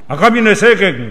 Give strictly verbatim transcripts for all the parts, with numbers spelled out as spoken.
赤嶺政権。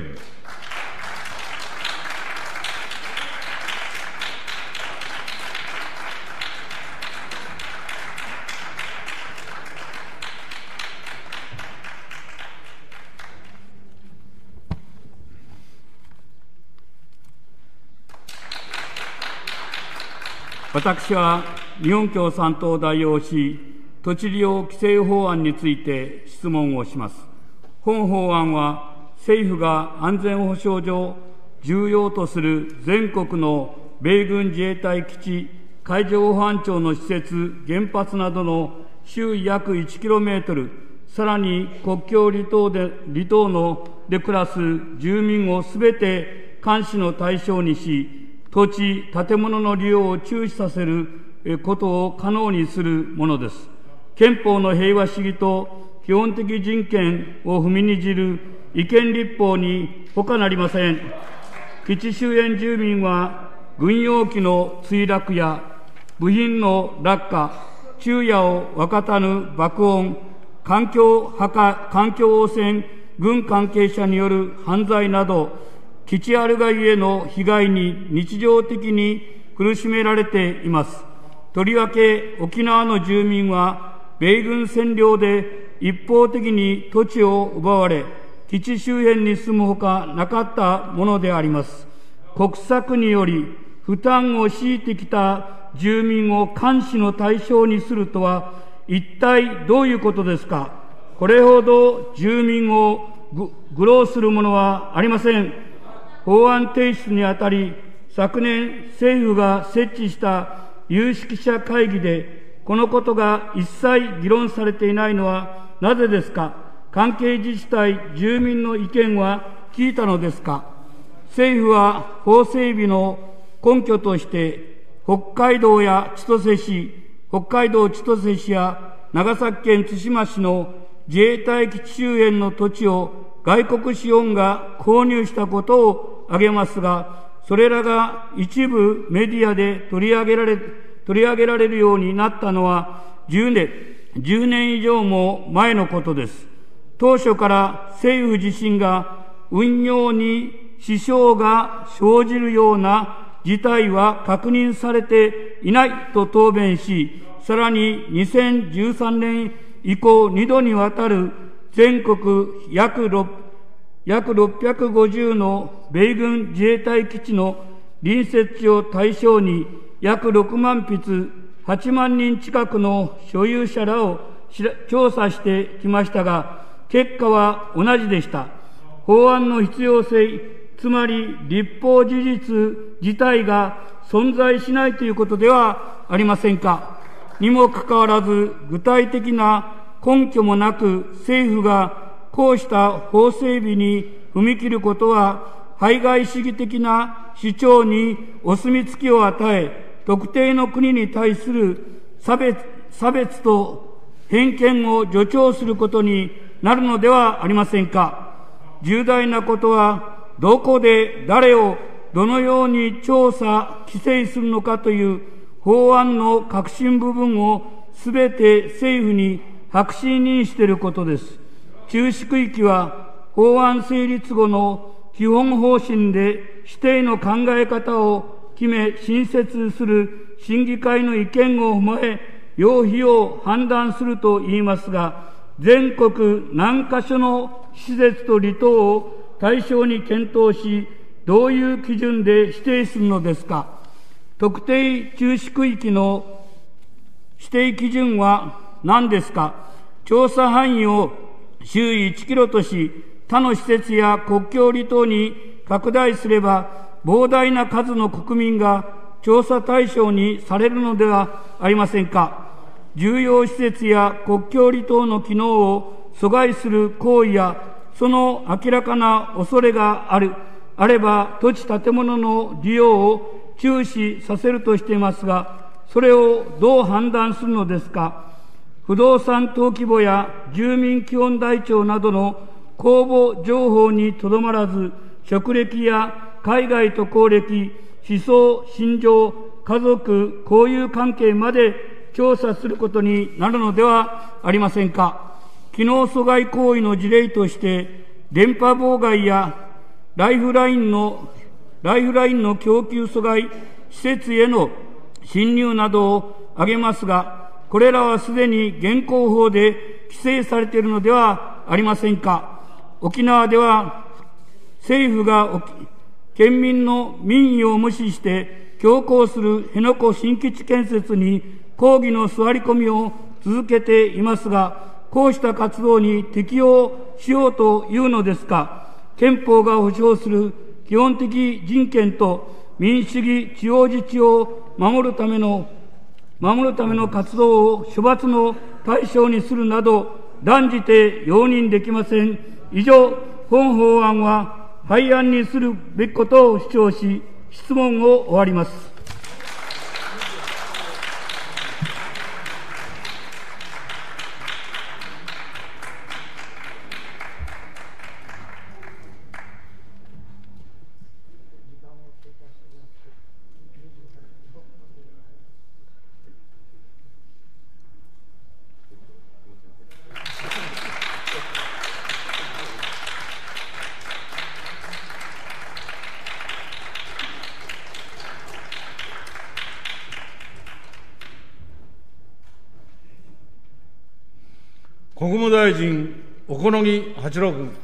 私は日本共産党を代表し、土地利用規制法案について質問をします。本法案は、政府が安全保障上重要とする全国の米軍自衛隊基地、海上保安庁の施設、原発などの周囲約いちキロメートル、さらに国境離島で離島ので暮らす住民をすべて監視の対象にし、土地、建物の利用を中止させることを可能にするものです。憲法の平和主義と基本的人権を踏みにじる違憲立法に他なりません。基地周辺住民は、軍用機の墜落や部品の落下、昼夜を分かたぬ爆音、環境破壊、環境汚染、軍関係者による犯罪など、基地あるがゆえの被害に日常的に苦しめられています。とりわけ沖縄の住民は、米軍占領で一方的に土地を奪われ、基地周辺に住むほかなかったものであります。国策により負担を強いてきた住民を監視の対象にするとは、一体どういうことですか。これほど住民を愚弄するものはありません。法案提出にあたり、昨年政府が設置した有識者会議で、このことが一切議論されていないのはなぜですか。関係自治体、住民の意見は聞いたのですか。政府は法整備の根拠として、北海道や千歳市、北海道千歳市や長崎県対馬市の自衛隊基地周辺の土地を外国資本が購入したことを挙げますが、それらが一部メディアで取り上げられ、取り上げられるようになったのはじゅうねん、じゅうねん以上も前のことです。当初から政府自身が運用に支障が生じるような事態は確認されていないと答弁し、さらににせんじゅうさんねん以降にどにわたる全国約ろっぴゃくごじゅうの米軍自衛隊基地の隣接地を対象に約ろくまんぴつはちまんにん近くの所有者らを調査してきましたが、結果は同じでした。法案の必要性、つまり立法事実自体が存在しないということではありませんか。にもかかわらず、具体的な根拠もなく政府がこうした法整備に踏み切ることは、排外主義的な主張にお墨付きを与え、特定の国に対する差別、差別と偏見を助長することになるのではありませんか。重大なことは、どこで誰をどのように調査、規制するのかという法案の核心部分をすべて政府に白紙にしていることです。中止区域は法案成立後の基本方針で指定の考え方を決め新設する審議会の意見を踏まえ、要否を判断すると言いますが、全国何か所の施設と離島を対象に検討し、どういう基準で指定するのですか。特定中止区域の指定基準は何ですか。調査範囲を周囲いちキロとし、他の施設や国境離島に拡大すれば、膨大な数の国民が調査対象にされるのではありませんか。重要施設や国境離島の機能を阻害する行為や、その明らかな恐れがある、あれば土地建物の利用を中止させるとしていますが、それをどう判断するのですか。不動産登記簿や住民基本台帳などの公募情報にとどまらず、職歴や海外渡航歴、思想、信条、家族、交友関係まで調査することになるのではありませんか。機能阻害行為の事例として、 電波妨害やライフラインの、ライフラインの供給阻害施設への侵入などを挙げますが、これらはすでに現行法で規制されているのではありませんか。沖縄では政府が県民の民意を無視して強行する辺野古新基地建設に抗議の座り込みを続けていますが、こうした活動に適用しようというのですか。憲法が保障する基本的人権と民主主義地方自治を守るための守るための活動を処罰の対象にするなど、断じて容認できません。以上、本法案は廃案にするべきことを主張し、質問を終わります。 国務大臣、小此木八郎君。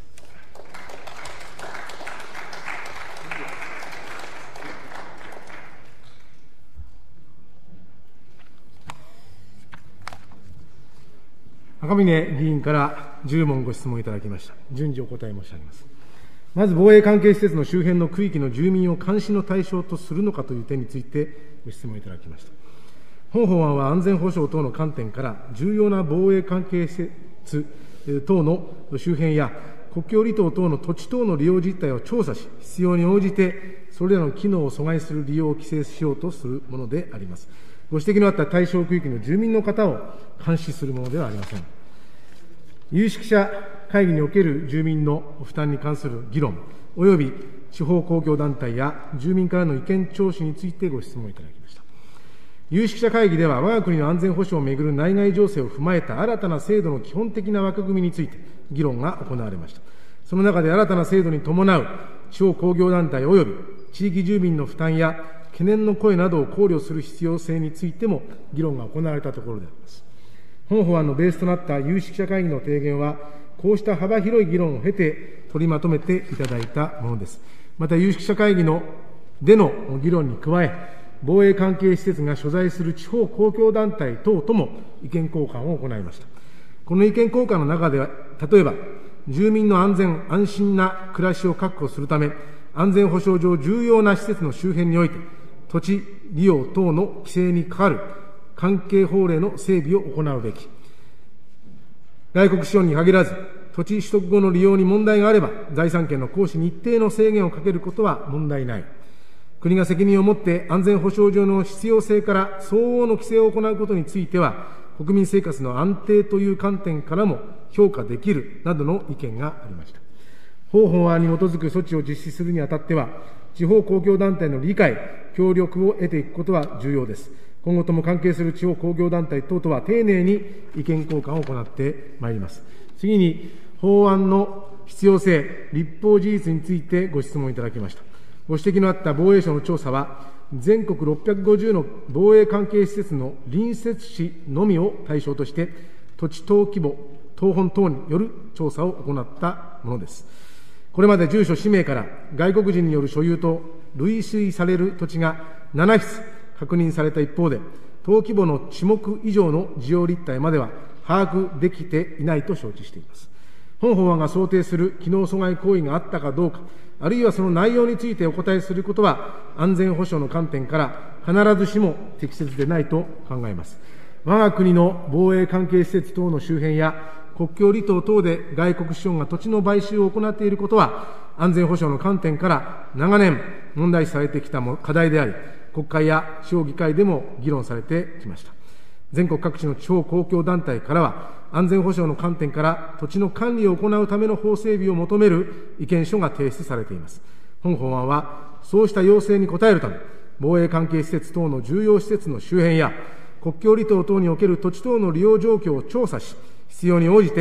赤嶺議員からじゅう問ご質問いただきました。順次お答え申し上げます。まず、防衛関係施設の周辺の区域の住民を監視の対象とするのかという点についてご質問いただきました。本法案は安全保障等の観点から、重要な防衛関係施設等の周辺や国境離島等の土地等の利用実態を調査し、必要に応じてそれらの機能を阻害する利用を規制しようとするものであります。ご指摘のあった対象区域の住民の方を監視するものではありません。有識者会議における住民の負担に関する議論、および地方公共団体や住民からの意見聴取についてご質問いただきました。有識者会議では、我が国の安全保障をめぐる内外情勢を踏まえた新たな制度の基本的な枠組みについて議論が行われました。その中で新たな制度に伴う地方公共団体及び地域住民の負担や懸念の声などを考慮する必要性についても議論が行われたところであります。本法案のベースとなった有識者会議の提言は、こうした幅広い議論を経て取りまとめていただいたものです。また、有識者会議のでの議論に加え、防衛関係施設が所在する地方公共団体等とも意見交換を行いました。この意見交換の中では、例えば、住民の安全・安心な暮らしを確保するため、安全保障上重要な施設の周辺において、土地利用等の規制に係る関係法令の整備を行うべき。外国資本に限らず、土地取得後の利用に問題があれば、財産権の行使に一定の制限をかけることは問題ない。国が責任を持って安全保障上の必要性から相応の規制を行うことについては、国民生活の安定という観点からも評価できるなどの意見がありました。本法案に基づく措置を実施するにあたっては、地方公共団体の理解、協力を得ていくことは重要です。今後とも関係する地方公共団体等とは丁寧に意見交換を行ってまいります。次に、法案の必要性、立法事実についてご質問いただきました。ご指摘のあった防衛省の調査は、全国ろっぴゃくごじゅうの防衛関係施設の隣接市のみを対象として、土地等規模、等本等による調査を行ったものです。これまで住所氏名から外国人による所有と類推される土地がななひつ確認された一方で、等規模の地目以上の需要立体までは把握できていないと承知しています。本法案が想定する機能阻害行為があったかどうか、あるいはその内容についてお答えすることは、安全保障の観点から必ずしも適切でないと考えます。我が国の防衛関係施設等の周辺や国境離島等で外国資本が土地の買収を行っていることは、安全保障の観点から長年問題視されてきた課題であり、国会や地方議会でも議論されてきました。全国各地の地方公共団体からは、安全保障の観点から土地の管理を行うための法整備を求める意見書が提出されています。本法案は、そうした要請に応えるため、防衛関係施設等の重要施設の周辺や、国境離島等における土地等の利用状況を調査し、必要に応じて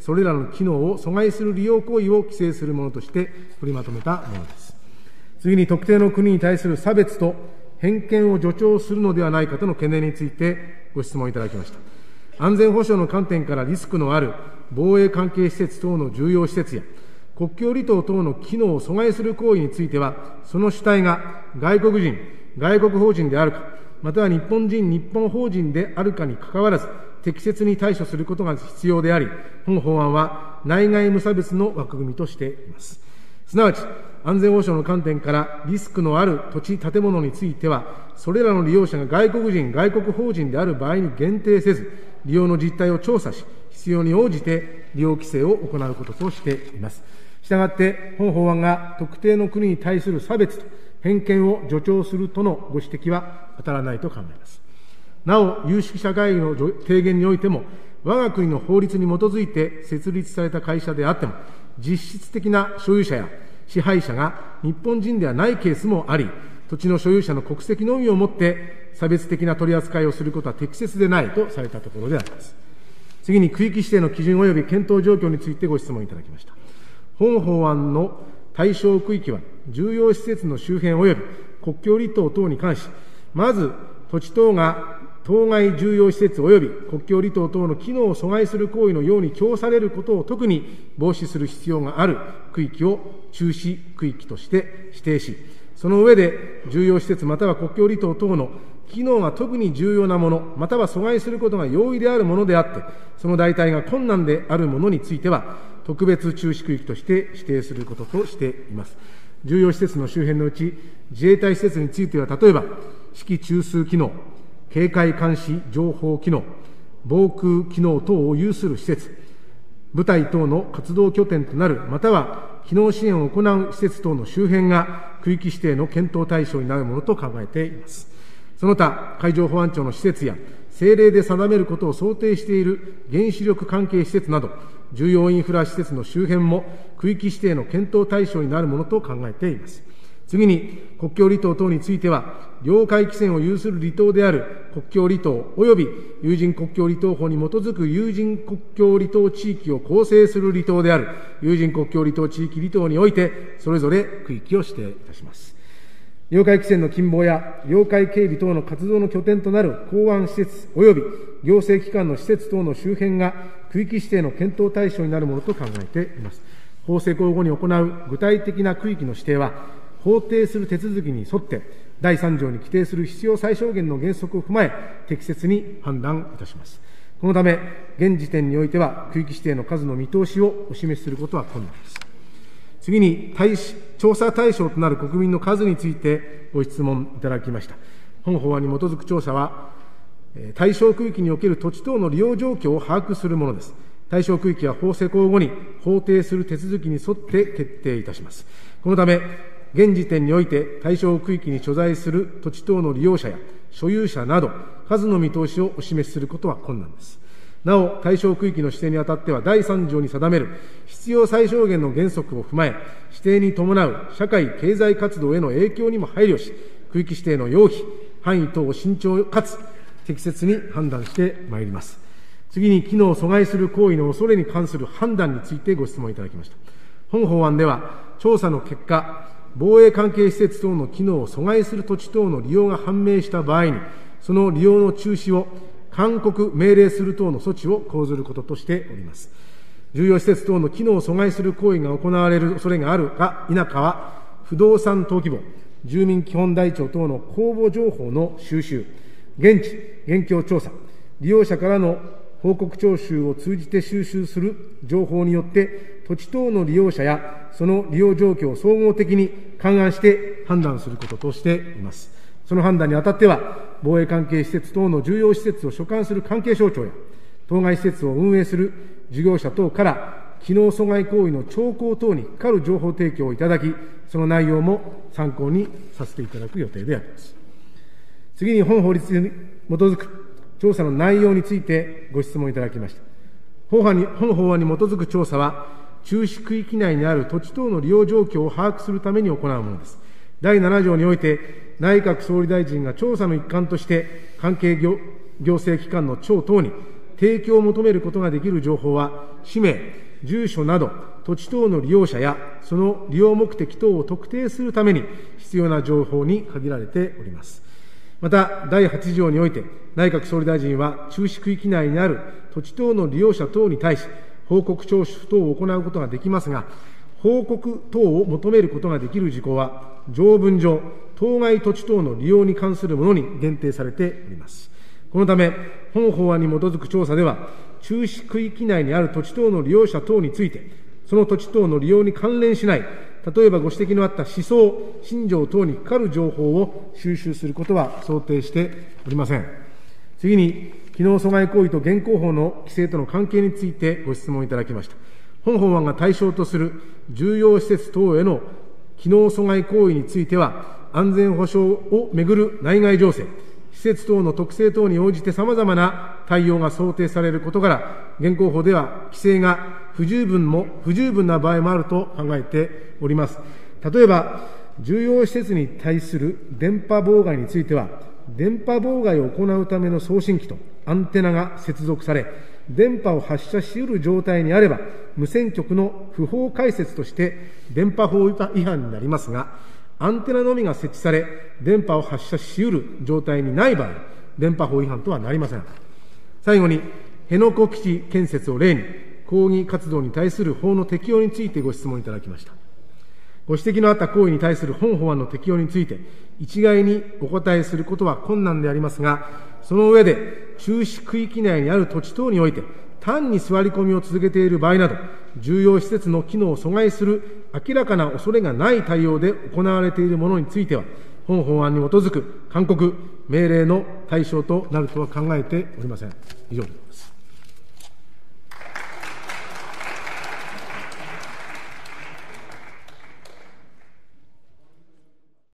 それらの機能を阻害する利用行為を規制するものとして取りまとめたものです。次に、特定の国に対する差別と偏見を助長するのではないかとの懸念についてご質問いただきました。安全保障の観点からリスクのある防衛関係施設等の重要施設や国境離島等の機能を阻害する行為については、その主体が外国人、外国法人であるか、または日本人、日本法人であるかにかかわらず、適切に対処することが必要であり、本法案は内外無差別の枠組みとしています。すなわち、安全保障の観点からリスクのある土地、建物については、それらの利用者が外国人、外国法人である場合に限定せず、利用の実態を調査し、必要に応じて利用規制を行うこととしています。したがって、本法案が特定の国に対する差別と偏見を助長するとのご指摘は当たらないと考えます。なお、有識者会議の提言においても、我が国の法律に基づいて設立された会社であっても、実質的な所有者や支配者が日本人ではないケースもあり、土地の所有者の国籍のみをもって差別的な取り扱いをすることは適切でないとされたところであります。次に、区域指定の基準及び検討状況についてご質問いただきました。本法案の対象区域は、重要施設の周辺及び国境離島等に関し、まず土地等が当該重要施設及び国境離島等の機能を阻害する行為のように供されることを特に防止する必要がある区域を中止区域として指定し、その上で重要施設または国境離島等の機能が特に重要なもの、または阻害することが容易であるものであって、その代替が困難であるものについては、特別注視区域として指定することとしています。重要施設の周辺のうち、自衛隊施設については、例えば、指揮中枢機能、警戒監視情報機能、防空機能等を有する施設、部隊等の活動拠点となる、または機能支援を行う施設等の周辺が区域指定の検討対象になるものと考えています。その他、海上保安庁の施設や政令で定めることを想定している原子力関係施設など、重要インフラ施設の周辺も区域指定の検討対象になるものと考えています。次に、国境離島等については、領海規制を有する離島である国境離島及び有人国境離島法に基づく有人国境離島地域を構成する離島である有人国境離島地域離島において、それぞれ区域を指定いたします。領海規制の近傍や領海警備等の活動の拠点となる港湾施設及び行政機関の施設等の周辺が区域指定の検討対象になるものと考えています。法施行後に行う具体的な区域の指定は、法定する手続きに沿ってだいさん条に規定する必要最小限の原則を踏まえ、適切に判断いたします。このため、現時点においては、区域指定の数の見通しをお示しすることは困難です。次に、調査対象となる国民の数についてご質問いただきました。本法案に基づく調査は、対象区域における土地等の利用状況を把握するものです。対象区域は法施行後に法定する手続きに沿って決定いたします。このため、現時点において対象区域に所在する土地等の利用者や所有者など、数の見通しをお示しすることは困難です。なお、対象区域の指定にあたっては、だいさん条に定める必要最小限の原則を踏まえ、指定に伴う社会経済活動への影響にも配慮し、区域指定の要否、範囲等を慎重かつ適切に判断してまいります。次に、機能を阻害する行為の恐れに関する判断についてご質問いただきました。本法案では、調査の結果、防衛関係施設等の機能を阻害する土地等の利用が判明した場合に、その利用の中止を勧告、命令する等の措置を講ずることとしております。重要施設等の機能を阻害する行為が行われる恐れがあるか否かは、不動産登記簿、住民基本台帳等の公募情報の収集、現地、現況調査、利用者からの報告徴収を通じて収集する情報によって、土地等の利用者やその利用状況を総合的に勘案して判断することとしています。その判断にあたっては、防衛関係施設等の重要施設を所管する関係省庁や、当該施設を運営する事業者等から、機能阻害行為の兆候等にかかる情報提供をいただき、その内容も参考にさせていただく予定であります。次に、本法律に基づく調査の内容についてご質問いただきました。本法案に基づく調査は、中止区域内にある土地等の利用状況を把握するために行うものです。だいなな条において、内閣総理大臣が調査の一環として、関係 行, 行政機関の長等に、 提供を求めることができる情報は、氏名、住所など、土地等の利用者や、その利用目的等を特定するために必要な情報に限られております。また、だいはち条において、内閣総理大臣は、注視区域内にある土地等の利用者等に対し、報告聴取等を行うことができますが、報告等を求めることができる事項は、条文上、当該土地等の利用に関するものに限定されております。このため、本法案に基づく調査では、注視区域内にある土地等の利用者等について、その土地等の利用に関連しない、例えばご指摘のあった思想、信条等にかかる情報を収集することは想定しておりません。次に、機能阻害行為と現行法の規制との関係についてご質問いただきました。本法案が対象とする重要施設等への機能阻害行為については、安全保障をめぐる内外情勢、施設等の特性等に応じて様々な対応が想定されることから、現行法では規制が不十分も、不十分な場合もあると考えております。例えば、重要施設に対する電波妨害については、電波妨害を行うための送信機とアンテナが接続され、電波を発射し得る状態にあれば、無線局の不法開設として電波法違反になりますが、アンテナのみが設置され、電波を発射し得る状態にない場合、電波法違反とはなりません。最後に、辺野古基地建設を例に、抗議活動に対する法の適用についてご質問いただきました。ご指摘のあった行為に対する本法案の適用について、一概にお答えすることは困難でありますが、その上で、注視区域内にある土地等において、単に座り込みを続けている場合など、重要施設の機能を阻害する明らかな恐れがない対応で行われているものについては、本法案に基づく勧告、命令の対象となるとは考えておりません。以上でございます。